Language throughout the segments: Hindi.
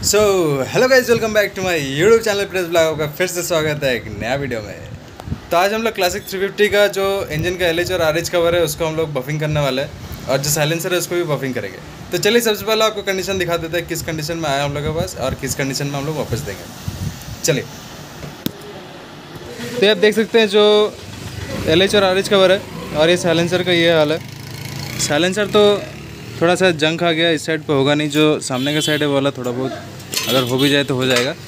So hello guys, welcome back to my YouTube channel press blog का फिर से स्वागत है एक नया वीडियो में। तो आज हम लोग क्लासिक 350 का जो इंजन का LH और RH कवर है उसको हम लोग बफिंग करने वाले हैं और जो साइलेंसर है उसको भी बफिंग करेंगे। तो चलिए सबसे पहले आपको कंडीशन दिखा देते हैं, किस कंडीशन में आया हम लोग के पास और किस कंडीशन में हम लोग वापस देंगे। चलिए, तो आप देख सकते हैं जो LH और RH कवर है और ये साइलेंसर का ये हाल है। साइलेंसर तो थोड़ा सा जंग आ गया, इस साइड पे होगा नहीं, जो सामने का साइड है वो वाला थोड़ा बहुत अगर हो भी जाए तो हो जाएगा।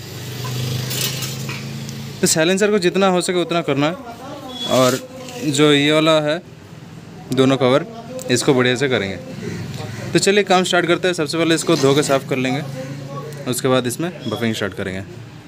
तो साइलेंसर को जितना हो सके उतना करना है और जो ये वाला है दोनों कवर इसको बढ़िया से करेंगे। तो चलिए काम स्टार्ट करते हैं। सबसे पहले इसको धो के साफ़ कर लेंगे, उसके बाद इसमें बफिंग स्टार्ट करेंगे।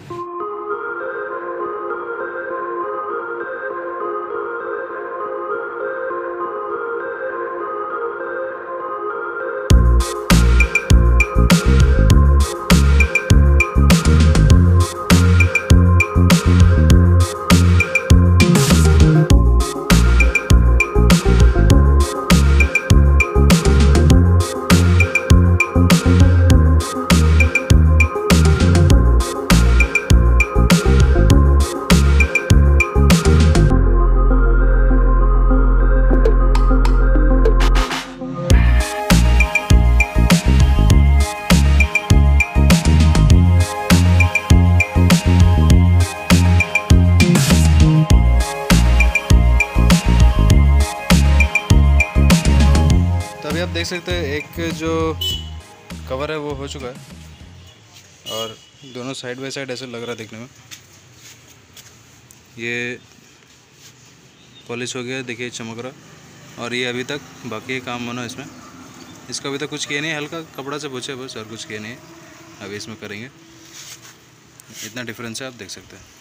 अभी आप देख सकते हैं एक जो कवर है वो हो चुका है और दोनों साइड बाय साइड ऐसे लग रहा है देखने में। ये पॉलिश हो गया, देखिए चमक रहा। और ये अभी तक बाकी काम होना इसमें, इसका अभी तक कुछ किया नहीं, हल्का कपड़ा से पोछे बस और कुछ किया नहीं है। अभी इसमें करेंगे, इतना डिफरेंस है आप देख सकते हैं।